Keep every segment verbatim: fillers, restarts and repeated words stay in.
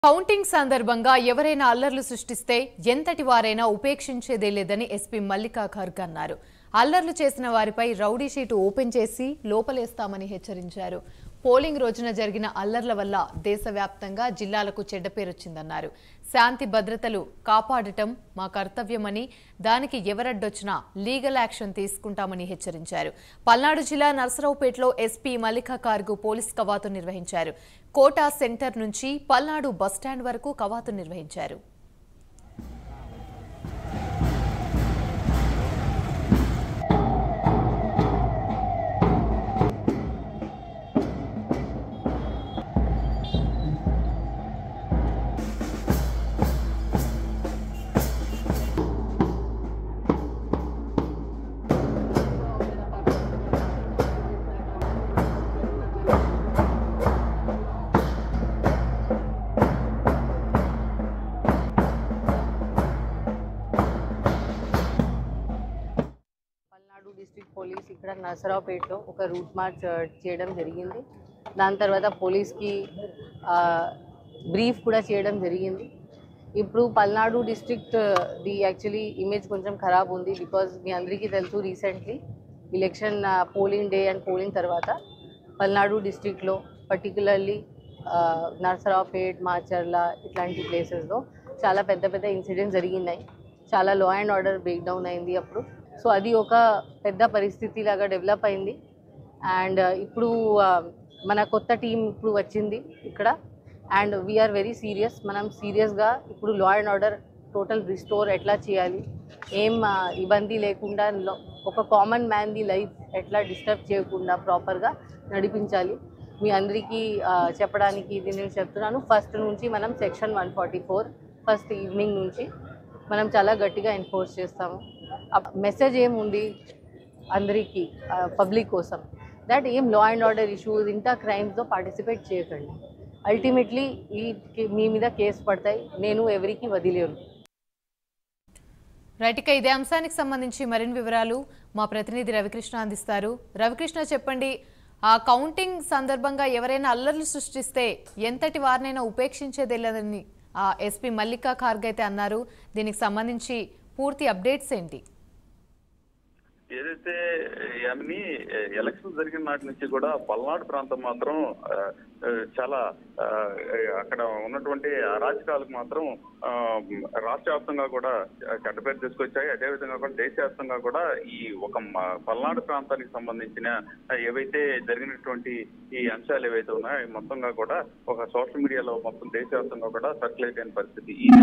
Counting సందర్భంగా ఎవరైనా అల్లర్లు సృష్టిస్తే ఎంతటి వారైనా ఉపేక్షించేదే లేదని ఎస్పీ మల్లికా ఖార్గే అన్నారు. అల్లర్లు చేసిన వారిపై రౌడీ షీట్ ఓపెన్ చేసి లోపలేస్తామని హెచ్చరించారు. పోలింగ్ రోజున జరిగిన అల్లర్ల వల్ల దేశవ్యాప్తంగా జిల్లాలకు చెడ్డ పేరొచ్చిందన్నారు. శాంతి భద్రతలు కాపాడటం మా కర్తవ్యమని, దానికి ఎవరడ్డొచ్చినా లీగల్ యాక్షన్ తీసుకుంటామని హెచ్చరించారు. పల్నాడు జిల్లా నర్సరావుపేటలో ఎస్పీ మల్లికా ఖార్గే పోలీస్ కవాతు నిర్వహించారు. కోటా సెంటర్ నుంచి పల్నాడు బస్టాండ్ వరకు కవాతు నిర్వహించారు. డిస్ట్రిక్ట్ పోలీస్ ఇక్కడ నర్సరావుపేటలో ఒక రూట్ మార్చ్ చేయడం జరిగింది. దాని తర్వాత పోలీస్కి బ్రీఫ్ కూడా చేయడం జరిగింది. ఇప్పుడు Palnadu district the actually image కొంచెం ఖరాబ్ ఉంది. బికాజ్ మీ అందరికీ తెలుసు, recently election polling day and polling తర్వాత పల్నాడు డిస్ట్రిక్ట్లో పర్టికులర్లీ నర్సరావుపేట్, మాచర్ల ఇట్లాంటి ప్లేసెస్లో చాలా పెద్ద పెద్ద ఇన్సిడెంట్స్ జరిగినాయి. చాలా law and order break down అయింది అప్పుడు. సో అది ఒక పెద్ద పరిస్థితి లాగా డెవలప్ అయింది. అండ్ ఇప్పుడు మన కొత్త టీం ఇప్పుడు వచ్చింది ఇక్కడ. And we're very serious. మనం సీరియస్గా ఇప్పుడు law and order total restore ఎట్లా చేయాలి, ఏం ఇబ్బంది లేకుండా ఒక కామన్ మ్యాన్ది లైఫ్ ఎట్లా డిస్టర్బ్ చేయకుండా ప్రాపర్గా నడిపించాలి మీ అందరికీ చెప్పడానికి ఇది నేను చెప్తున్నాను. ఫస్ట్ నుంచి మనం section one forty four first evening నుంచి మనం చాలా గట్టిగా ఎన్ఫోర్స్ చేస్తాము. మెసేజ్ ఏముంది అందరికీ, పబ్లిక్ కోసం, దట్ ఏం లా అండ్ ఆర్డర్ ఇష్యూస్ ఇంత క్రైమ్స్లో పార్టిసిపేట్ చేయకండి. అల్టిమేట్లీ ఈ మీ మీద కేసు పడతాయి. నేను ఎవరికి వదిలేను. రైట్, ఇక ఇదే అంశానికి సంబంధించి మరిన్ని వివరాలు మా ప్రతినిధి రవికృష్ణ అందిస్తారు. రవికృష్ణ, చెప్పండి, ఆ కౌంటింగ్ సందర్భంగా ఎవరైనా అల్లర్లు సృష్టిస్తే ఎంతటి వారినైనా ఉపేక్షించేదే లేదని ఆ ఎస్పీ మల్లికా ఖార్గే అయితే అన్నారు. దీనికి సంబంధించి పూర్తి అప్డేట్స్ ఏంటి? ఏదైతే యామిని ఎలక్షన్ జరిగిన నాటి నుంచి కూడా పల్నాడు ప్రాంతం మాత్రం చాలా అక్కడ ఉన్నటువంటి అరాచకాలకు మాత్రం రాష్ట్ర వ్యాప్తంగా కూడా చెడ్డ పేరు తీసుకొచ్చాయి. అదేవిధంగా కూడా దేశవ్యాప్తంగా కూడా ఈ ఒక పల్నాడు ప్రాంతానికి సంబంధించిన ఏవైతే జరిగినటువంటి ఈ అంశాలు ఏవైతే ఉన్నాయో మొత్తంగా కూడా ఒక సోషల్ మీడియాలో మొత్తం దేశవ్యాప్తంగా కూడా సర్క్యులేట్ అయిన పరిస్థితి. ఈ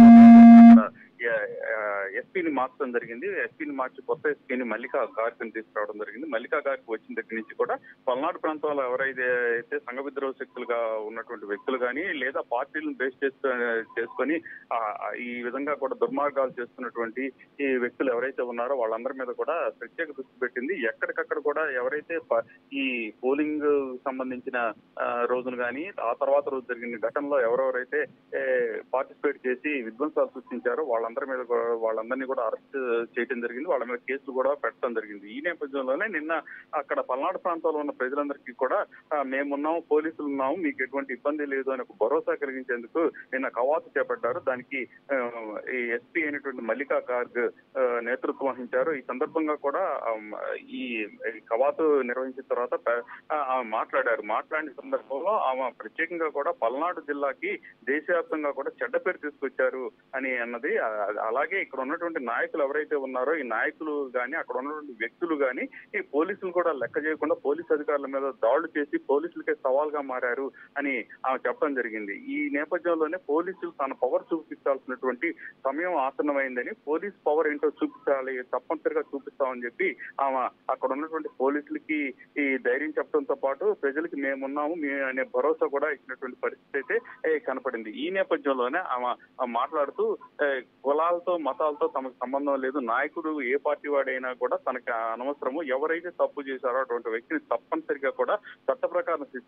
ఎస్పీని మార్చడం జరిగింది. ఎస్పీని మార్చి కొత్త ఎస్పీని మల్లికా ఖార్గేని తీసుకురావడం జరిగింది. మల్లికా ఖార్గే వచ్చిన దగ్గర నుంచి కూడా పల్నాడు ప్రాంతంలో ఎవరైతే అయితే సంఘ విద్రోహ శక్తులుగా ఉన్నటువంటి వ్యక్తులు కానీ లేదా పార్టీలను బేస్ చేసుకొని ఈ విధంగా కూడా దుర్మార్గాలు చేస్తున్నటువంటి ఈ వ్యక్తులు ఎవరైతే ఉన్నారో వాళ్ళందరి మీద కూడా ప్రత్యేక దృష్టి పెట్టింది. ఎక్కడికక్కడ కూడా ఎవరైతే ఈ పోలింగ్ సంబంధించిన రోజును కానీ ఆ తర్వాత రోజు జరిగిన ఘటనలో ఎవరెవరైతే పార్టిసిపేట్ చేసి విధ్వంసాలు సృష్టించారో వాళ్ళందరి మీద వాళ్ళందరినీ కూడా అరెస్ట్ చేయడం జరిగింది. వాళ్ళ మీద కేసులు కూడా పెట్టడం జరిగింది. ఈ నేపథ్యంలోనే నిన్న అక్కడ పల్నాడు ప్రాంతంలో ఉన్న ప్రజలందరికీ కూడా మేమున్నాము, పోలీసులు ఉన్నాము, మీకు ఎటువంటి ఇబ్బంది లేదు అని ఒక భరోసా కలిగించేందుకు నిన్న కవాతు చేపట్టారు. దానికి ఈ ఎస్పీ అయినటువంటి మల్లికా ఖార్గే నేతృత్వం వహించారు. ఈ సందర్భంగా కూడా ఈ కవాతు నిర్వహించిన తర్వాత ఆమె మాట్లాడారు. మాట్లాడిన సందర్భంలో ఆమె ప్రత్యేకంగా కూడా పల్నాడు జిల్లాకి దేశవ్యాప్తంగా కూడా చెడ్డ పేరు తీసుకొచ్చారు అని అన్నది. అలాగే ఇక్కడ ఉన్నటువంటి నాయకులు ఎవరైతే ఉన్నారో ఈ నాయకులు కానీ అక్కడ ఉన్నటువంటి వ్యక్తులు కానీ ఈ పోలీసులు కూడా లెక్క చేయకుండా పోలీసు అధికారుల మీద దాడులు చేసి పోలీసులకే సవాల్గా మారారు అని ఆమె చెప్పడం జరిగింది. ఈ నేపథ్యంలోనే పోలీసులు తన పవర్ చూపించాల్సినటువంటి సమయం ఆసన్నమైందని, పోలీస్ పవర్ ఏంటో చూపించాలి, తప్పనిసరిగా చూపిస్తామని చెప్పి ఆమె అక్కడ ఉన్నటువంటి పోలీసులకి ఈ ధైర్యం చెప్పడంతో పాటు ప్రజలకి మేమున్నాము మీ అనే భరోసా కూడా ఇచ్చినటువంటి పరిస్థితి అయితే కనపడింది. ఈ నేపథ్యంలోనే ఆమె మాట్లాడుతూ కులాలతో మతాలతో తమకు సంబంధం లేదు, నాయకుడు ఏ పార్టీ వాడైనా కూడా తనకు అనవసరము, ఎవరైతే తప్పు చేశారో అటువంటి వ్యక్తిని తప్పనిసరిగా కూడా చట్ట ప్రకారం శిక్ష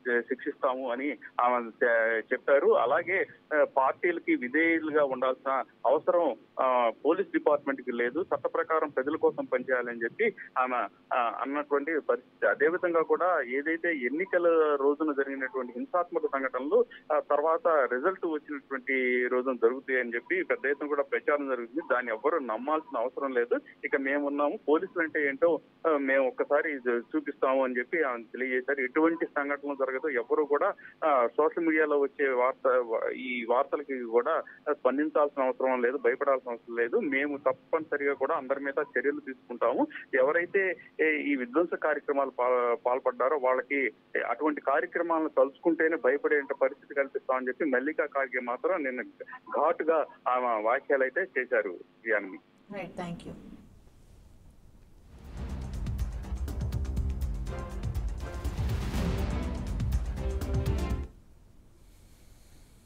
శిక్షిస్తాము అని ఆమె చెప్పారు. అలాగే పార్టీలకి విధేయులుగా ఉండాల్సిన అవసరం పోలీస్ డిపార్ట్మెంట్ కి లేదు, చట్ట ప్రకారం ప్రజల కోసం పనిచేయాలని చెప్పి ఆమె అన్నటువంటి పరిస్థితి. అదేవిధంగా కూడా ఏదైతే ఎన్నికల రోజున జరిగినటువంటి హింసాత్మక సంఘటనలు తర్వాత రిజల్ట్ వచ్చినటువంటి రోజున జరుగుతాయి అని చెప్పి పెద్ద ఎత్తున కూడా ప్రచారం జరుగుతుంది. దాన్ని ఎవ్వరూ నమ్మాల్సిన అవసరం లేదు. ఇక మేమున్నాము, పోలీసులు అంటే ఏంటో మేము ఒక్కసారి చూపిస్తాము అని చెప్పి ఆమె తెలియజేశారు. ఎటువంటి సంఘటనలు జరగదు, ఎవరు కూడా సోషల్ మీడియాలో వచ్చే వార్త ఈ వార్తలకి కూడా స్పందించాల్సిన అవసరం లేదు, భయపడాల్సిన అవసరం లేదు. మేము తప్పనిసరిగా కూడా అందరి మీద చర్యలు తీసుకుంటాము. ఎవరైతే ఈ విధ్వంస కార్యక్రమాలు పాల్పడ్డారో వాళ్ళకి అటువంటి కార్యక్రమాలను తలుచుకుంటేనే భయపడే పరిస్థితి కల్పిస్తామని చెప్పి మల్లికా ఖార్గే మాత్రం నిన్న ఘాటుగా ఆమె వ్యాఖ్యలు అయితే చేశారు. Thank you.